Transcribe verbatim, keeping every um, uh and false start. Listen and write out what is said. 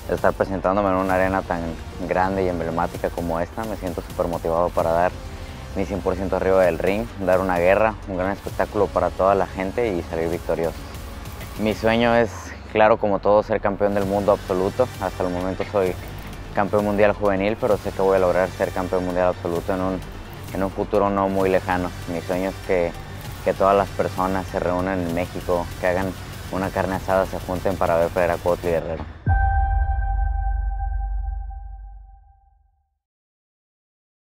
estar presentándome en una arena tan grande y emblemática como esta. Me siento súper motivado para dar mi cien por ciento arriba del ring, dar una guerra, un gran espectáculo para toda la gente y salir victorioso. Mi sueño es, claro, como todo, ser campeón del mundo absoluto. Hasta el momento soy campeón mundial juvenil, pero sé que voy a lograr ser campeón mundial absoluto en un, en un futuro no muy lejano. Mi sueño es que, que todas las personas se reúnan en México, que hagan una carne asada, se junten para ver pelear a Cuautli Guerrero.